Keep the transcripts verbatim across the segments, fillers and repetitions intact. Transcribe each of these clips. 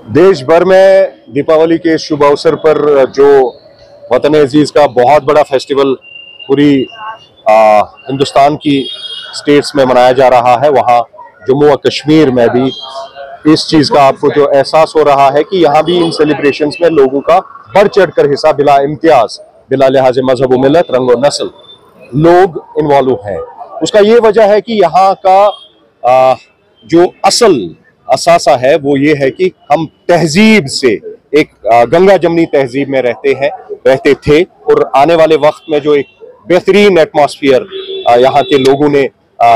देश भर में दीपावली के शुभ अवसर पर जो वतन अजीज का बहुत बड़ा फेस्टिवल पूरी आ, हिंदुस्तान की स्टेट्स में मनाया जा रहा है, वहाँ जम्मू और कश्मीर में भी इस चीज का आपको जो एहसास हो रहा है कि यहाँ भी इन सेलिब्रेशंस में लोगों का बढ़ चढ़ कर हिस्सा बिला इम्तियाज, बिला लिहाज मजहब व मिलत, रंग व नस्ल लोग इन्वॉल्व हैं। उसका ये वजह है कि यहाँ का आ, जो असल असासा है वो ये है कि हम तहजीब से एक गंगा जमनी तहजीब में रहते हैं रहते थे और आने वाले वक्त में जो एक बेहतरीन एटमॉस्फेयर यहाँ के लोगों ने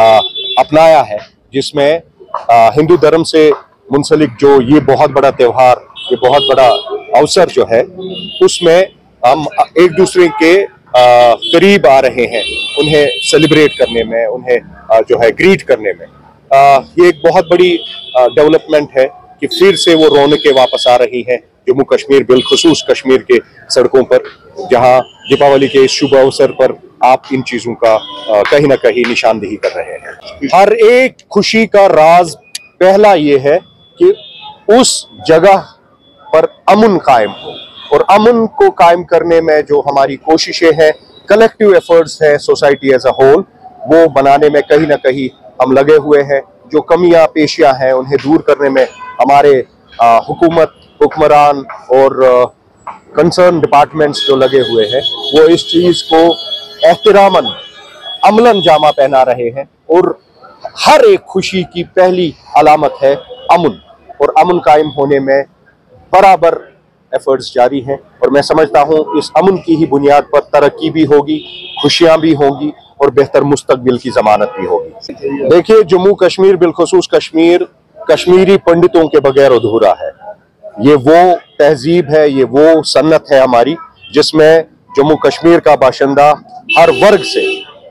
अपनाया है, जिसमें हिंदू धर्म से मुंसलिक जो ये बहुत बड़ा त्योहार, ये बहुत बड़ा अवसर जो है, उसमें हम एक दूसरे के आ, करीब आ रहे हैं, उन्हें सेलिब्रेट करने में, उन्हें आ, जो है ग्रीट करने में। आ, ये एक बहुत बड़ी डेवलपमेंट है कि फिर से वो रौनकें वापस आ रही हैं जम्मू कश्मीर, बिलखुसूस कश्मीर के सड़कों पर, जहां दीपावली के इस शुभ अवसर पर आप इन चीजों का आ, कहीं ना कहीं निशानदेही कर रहे हैं। हर एक खुशी का राज पहला ये है कि उस जगह पर अमन कायम हो, और अमन को कायम करने में जो हमारी कोशिशें हैं, कलेक्टिव एफर्ट्स हैं सोसाइटी एज अ होल, वो बनाने में कहीं ना कहीं हम लगे हुए हैं। जो कमियां पेशियां हैं उन्हें दूर करने में हमारे आ, हुकूमत, हुक्मरान और कंसर्न डिपार्टमेंट्स जो लगे हुए हैं, वो इस चीज को एहतरामन अमलन जामा पहना रहे हैं। और हर एक खुशी की पहली अलामत है अमन, और अमन कायम होने में बराबर एफर्ट्स जारी हैं। और मैं समझता हूं इस अमन की ही बुनियाद पर तरक्की भी होगी, खुशियां भी होंगी और बेहतर मुस्तकबिल की जमानत भी होगी। देखिए, जम्मू कश्मीर, बिलखुसूस कश्मीर, कश्मीरी पंडितों के बगैर अधूरा है। ये वो तहजीब है, ये वो सन्नत है हमारी, जिसमें जम्मू कश्मीर का बाशिंदा हर वर्ग से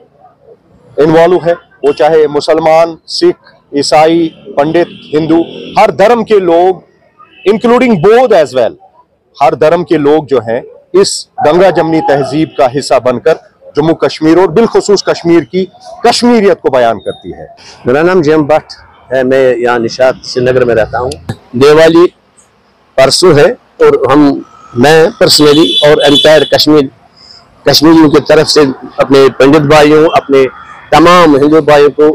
इन्वॉल्व है, वो चाहे मुसलमान, सिख, ईसाई, पंडित, हिंदू, हर धर्म के लोग, इंक्लूडिंग बौद्ध एज वेल, हर धर्म के लोग जो हैं इस गंगा जमनी तहजीब का हिस्सा बनकर जम्मू कश्मीर और बिलखुसूस कश्मीर की कश्मीरियत को बयान करती है। मेरा नाम जेम भट्ट है, मैं यहाँ निशात श्रीनगर में रहता हूँ। दिवाली परसों है और हम मैं पर्सनली और एंटायर कश्मीर कश्मीरियों की तरफ से अपने पंडित भाइयों, अपने तमाम हिंदू भाइयों को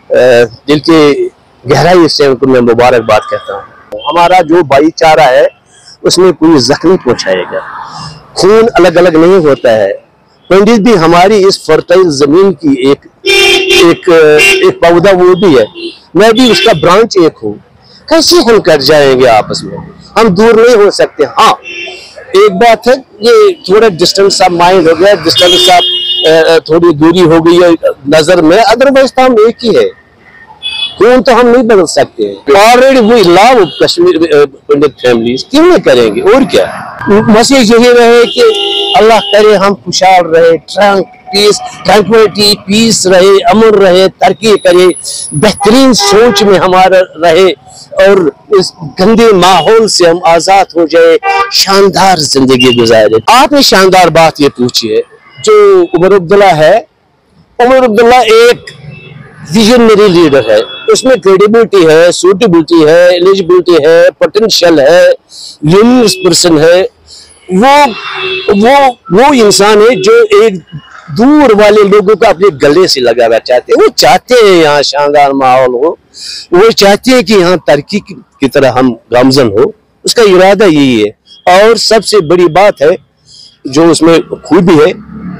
दिल की गहराई से उनको मैं मुबारकबाद कहता हूँ। हमारा जो भाईचारा है उसमें कोई जख्म नहीं पहुँचाएगा, खून अलग अलग नहीं होता है। पंडित भी हमारी इस फर्टाइल जमीन की एक एक एक पौधा वो भी है, मैं भी उसका ब्रांच एक हूँ। कैसे हम कर जाएंगे आपस में, हम दूर नहीं हो सकते। हाँ, एक बात है, ये थोड़ा डिस्टेंस ऑफ माइंड हो गया, डिस्टेंस ऑफ थोड़ी दूरी हो गई है नजर में, अदरवाइज तो हम एक ही है। खून तो हम नहीं बदल सकते। Already we love Kashmir Pandit families, क्यों नहीं करेंगे? और क्या, मसीह यही रहे कि अल्लाह करे हम खुशहाल रहे, ट्रंक पीस ट्रंक्विलिटी पीस रहे, अमन रहे, तरक्की करे, बेहतरीन सोच में हमारा रहे और इस गंदे माहौल से हम आजाद हो जाए, शानदार जिंदगी गुजारे। आपने शानदार बात ये पूछी है, जो उमर अब्दुल्ला है, उमर अब्दुल्ला एक विजनरी लीडर है, उसमें क्रेडिबिलिटी है, सूटेबिलिटी है, एलिजिबिलिटी है, पोटेंशियल है, ल्यूमिनस पर्सन है। वो वो वो इंसान है जो एक दूर वाले लोगों को अपने गले से लगाना चाहते हैं। वो चाहते हैं यहाँ शानदार माहौल हो, वो चाहते हैं कि यहाँ तरक्की की तरह हम गामजन हो, उसका इरादा यही है। और सबसे बड़ी बात है जो उसमें खूबी है,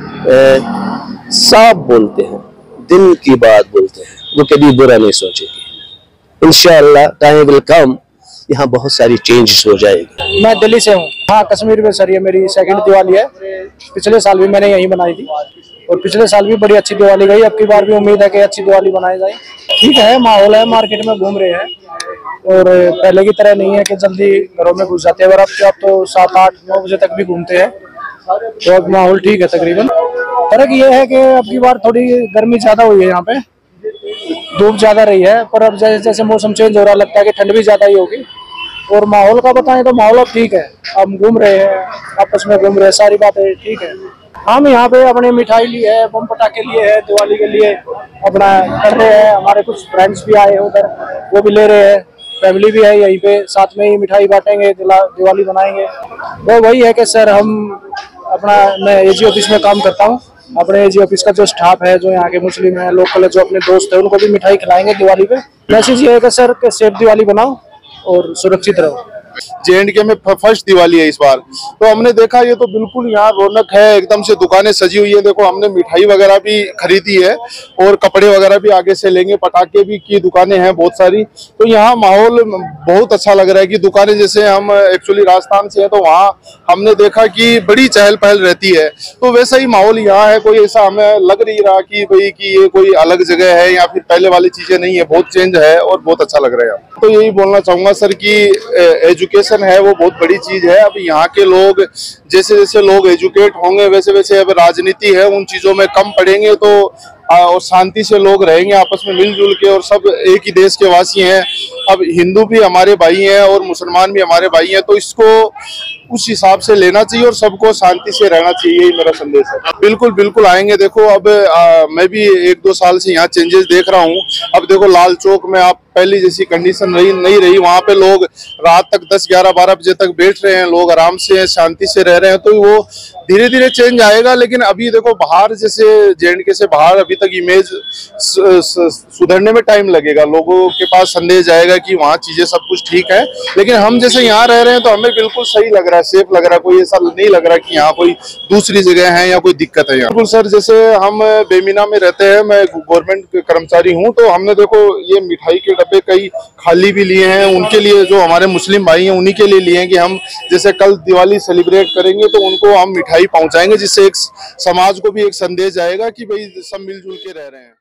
साफ बोलते हैं, दिल की बात बोलते हैं, वो कभी बुरा नहीं सोचेंगे। इंशाअल्लाह टाइम विल कम, यहाँ बहुत सारी चेंजेस हो जाएगी। मैं दिल्ली से हूँ। हाँ, कश्मीर में सर ये मेरी सेकंड दिवाली है। पिछले साल भी मैंने यहीं बनाई थी और पिछले साल भी बड़ी अच्छी दिवाली गई। अब की बार भी उम्मीद है कि अच्छी दिवाली बनाई जाए। ठीक है, माहौल है, मार्केट में घूम रहे हैं और पहले की तरह नहीं है कि जल्दी घरों में घुस जाते हैं, और अब अब तो सात आठ नौ बजे तक भी घूमते हैं, तो अब माहौल ठीक है तकरीबन। फर्क ये है कि अब की बार थोड़ी गर्मी ज्यादा हुई है, यहाँ पे धूप ज्यादा रही है, पर अब जैसे जैसे मौसम चेंज हो रहा, लगता है कि ठंड भी ज्यादा ही होगी। और माहौल का बताएं तो माहौल अब ठीक है, हम घूम रहे हैं, आपस में घूम रहे हैं, सारी बातें ठीक है। हम यहाँ पे अपने मिठाई लिए है, बम पटाखे लिए है, दिवाली के लिए अपना कर रहे हैं। हमारे कुछ फ्रेंड्स भी आए हैं उधर, वो भी ले रहे हैं। फैमिली भी है यहीं पे, साथ में ही मिठाई बांटेंगे, दिवाली बनाएंगे। तो वही है कि सर हम अपना, मैं एजी ऑफिस में काम करता हूँ, अपने एजी ऑफिस का जो स्टाफ है, जो यहाँ के मुस्लिम है, लोकल जो अपने दोस्त है, उनको भी मिठाई खिलाएंगे दिवाली पे। मैसेज ये है कि सर कि सेफ दिवाली बनाओ और सुरक्षित रहो। जे एंड के में फर्स्ट दिवाली है इस बार, तो हमने देखा ये तो बिल्कुल यहाँ रौनक है, एकदम से दुकानें सजी हुई है। देखो हमने मिठाई वगैरह भी खरीदी है और कपड़े वगैरह भी आगे से लेंगे, पटाखे भी की दुकानें हैं बहुत सारी। तो यहाँ माहौल बहुत अच्छा लग रहा है कि दुकानें, जैसे हम एक्चुअली राजस्थान से हैं तो वहाँ हमने देखा कि बड़ी चहल पहल रहती है, तो वैसा ही माहौल यहाँ है। कोई ऐसा हमें लग नहीं रहा कि भाई कि ये कोई अलग जगह है या फिर पहले वाली चीजें नहीं है, बहुत चेंज है और बहुत अच्छा लग रहा है। तो यही बोलना चाहूंगा सर कि एजुकेशन है वो बहुत बड़ी चीज है। अब यहाँ के लोग, जैसे जैसे लोग एजुकेट होंगे वैसे वैसे अब राजनीति है उन चीजों में कम पड़ेंगे, तो और शांति से लोग रहेंगे आपस में मिलजुल के, और सब एक ही देश के वासी हैं। अब हिंदू भी हमारे भाई हैं और मुसलमान भी हमारे भाई हैं, तो इसको उस हिसाब से लेना चाहिए और सबको शांति से रहना चाहिए, यही मेरा संदेश है। बिल्कुल बिल्कुल आएंगे। देखो अब आ, मैं भी एक दो साल से यहाँ चेंजेस देख रहा हूँ। अब देखो लाल चौक में आप पहली जैसी कंडीशन रही नहीं रही, वहाँ पे लोग रात तक दस ग्यारह बारह बजे तक बैठ रहे हैं, लोग आराम से शांति से रह रहे हैं, तो वो धीरे धीरे चेंज आएगा। लेकिन अभी देखो बाहर, जैसे जे एंड के से बाहर अभी तक इमेज सुधरने में टाइम लगेगा, लोगों के पास संदेश जाएगा कि वहाँ चीजें सब कुछ ठीक है। लेकिन हम जैसे यहाँ रह रहे हैं तो हमें बिल्कुल सही लग रहा है, सेफ लग रहा है, कोई ऐसा नहीं लग रहा कि यहाँ कोई दूसरी जगह है या कोई दिक्कत है यहाँ। बिल्कुल सर, जैसे हम बेमीना में रहते हैं, मैं गवर्नमेंट कर्मचारी हूँ, तो हमने देखो ये मिठाई के डब्बे कई खाली भी लिए हैं, उनके लिए जो हमारे मुस्लिम भाई हैं उन्हीं के लिए लिए हैं कि हम जैसे कल दिवाली सेलिब्रेट करेंगे तो उनको हम मिठाई पहुंचाएंगे, जिससे एक समाज को भी एक संदेश जाएगा कि भाई सब मिलजुल के रह रहे हैं।